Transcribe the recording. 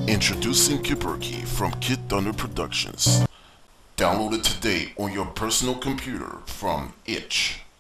Introducing Kipperkey from Kid Thunder Productions. Download it today on your personal computer from itch.